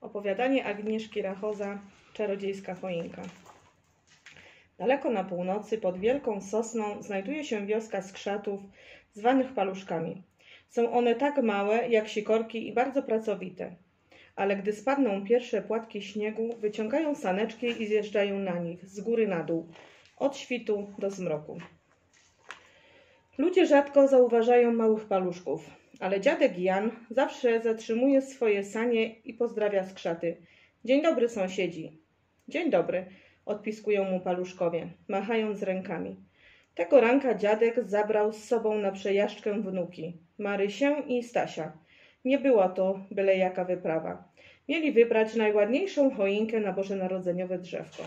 Opowiadanie Agnieszki Rachoza, Czarodziejska choinka. Daleko na północy, pod wielką sosną, znajduje się wioska skrzatów, zwanych paluszkami. Są one tak małe jak sikorki i bardzo pracowite. Ale gdy spadną pierwsze płatki śniegu, wyciągają saneczki i zjeżdżają na nich, z góry na dół, od świtu do zmroku. Ludzie rzadko zauważają małych paluszków, ale dziadek Jan zawsze zatrzymuje swoje sanie i pozdrawia skrzaty. Dzień dobry, sąsiedzi. Dzień dobry, odpiskują mu paluszkowie, machając rękami. Tego ranka dziadek zabrał z sobą na przejażdżkę wnuki, Marysię i Stasia. Nie była to byle jaka wyprawa. Mieli wybrać najładniejszą choinkę na bożonarodzeniowe drzewko.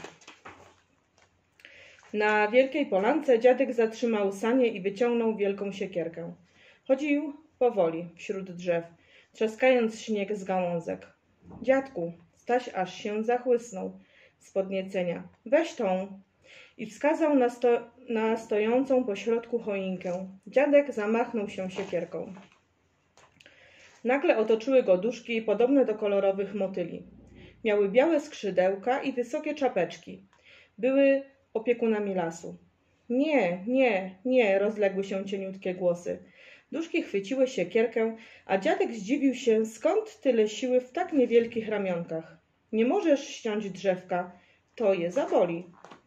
Na wielkiej polance dziadek zatrzymał sanie i wyciągnął wielką siekierkę. Chodził powoli wśród drzew, trzaskając śnieg z gałązek. Dziadku, Staś aż się zachłysnął z podniecenia. Weź tą! I wskazał na stojącą pośrodku choinkę. Dziadek zamachnął się siekierką. Nagle otoczyły go duszki podobne do kolorowych motyli. Miały białe skrzydełka i wysokie czapeczki. Były opiekunami lasu. Nie, nie, nie, rozległy się cieniutkie głosy. Duszki chwyciły siekierkę, a dziadek zdziwił się, skąd tyle siły w tak niewielkich ramionkach. Nie możesz ściąć drzewka, to je zaboli.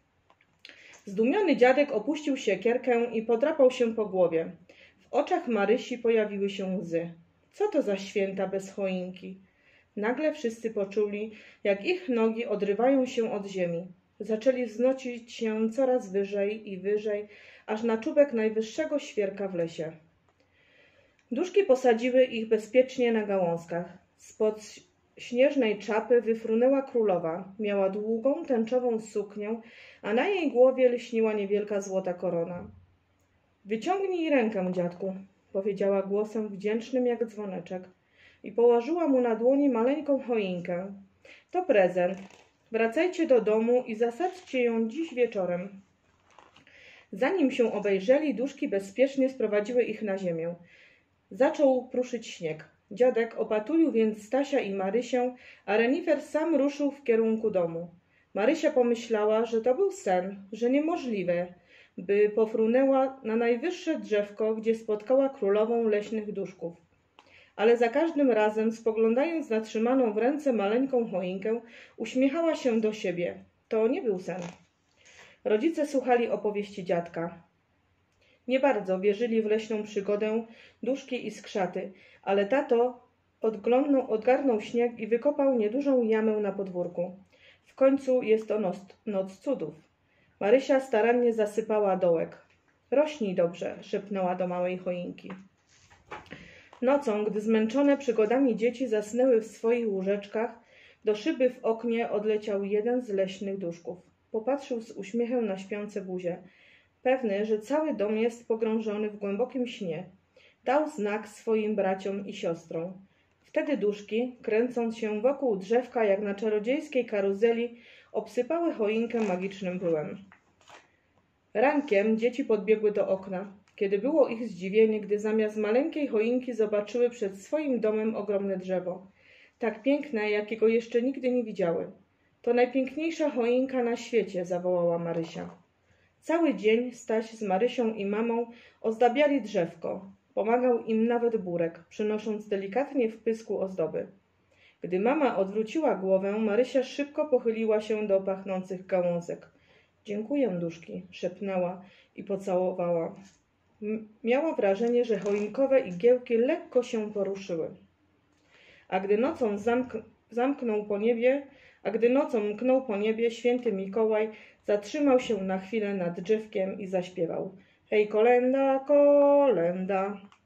Zdumiony dziadek opuścił siekierkę i podrapał się po głowie. W oczach Marysi pojawiły się łzy. Co to za święta bez choinki? Nagle wszyscy poczuli, jak ich nogi odrywają się od ziemi. Zaczęli wznosić się coraz wyżej i wyżej, aż na czubek najwyższego świerka w lesie. Duszki posadziły ich bezpiecznie na gałązkach. Spod śnieżnej czapy wyfrunęła królowa. Miała długą, tęczową suknię, a na jej głowie lśniła niewielka złota korona. Wyciągnij rękę, dziadku, powiedziała głosem wdzięcznym jak dzwoneczek i położyła mu na dłoni maleńką choinkę. To prezent. Wracajcie do domu i zasadźcie ją dziś wieczorem. Zanim się obejrzeli, duszki bezpiecznie sprowadziły ich na ziemię. Zaczął pruszyć śnieg. Dziadek opatulił więc Stasia i Marysię, a renifer sam ruszył w kierunku domu. Marysia pomyślała, że to był sen, że niemożliwe, by pofrunęła na najwyższe drzewko, gdzie spotkała królową leśnych duszków. Ale za każdym razem, spoglądając na trzymaną w ręce maleńką choinkę, uśmiechała się do siebie. To nie był sen. Rodzice słuchali opowieści dziadka. Nie bardzo wierzyli w leśną przygodę duszki i skrzaty, ale tato odgarnął śnieg i wykopał niedużą jamę na podwórku. W końcu jest to noc cudów. Marysia starannie zasypała dołek. Rośnij dobrze, szepnęła do małej choinki. Nocą, gdy zmęczone przygodami dzieci zasnęły w swoich łóżeczkach, do szyby w oknie odleciał jeden z leśnych duszków. Popatrzył z uśmiechem na śpiące buzie. Pewny, że cały dom jest pogrążony w głębokim śnie, dał znak swoim braciom i siostrom. Wtedy duszki, kręcąc się wokół drzewka jak na czarodziejskiej karuzeli, obsypały choinkę magicznym pyłem. Rankiem dzieci podbiegły do okna. Kiedy było ich zdziwienie, gdy zamiast maleńkiej choinki zobaczyły przed swoim domem ogromne drzewo. Tak piękne, jakiego jeszcze nigdy nie widziały. To najpiękniejsza choinka na świecie, zawołała Marysia. Cały dzień Staś z Marysią i mamą ozdabiali drzewko. Pomagał im nawet Burek, przynosząc delikatnie w pysku ozdoby. Gdy mama odwróciła głowę, Marysia szybko pochyliła się do pachnących gałązek. Dziękuję, duszki, szepnęła i pocałowała. Miała wrażenie, że choinkowe igiełki lekko się poruszyły. A gdy nocą mknął po niebie, święty Mikołaj zatrzymał się na chwilę nad drzewkiem i zaśpiewał. Hej, kolenda, kolenda.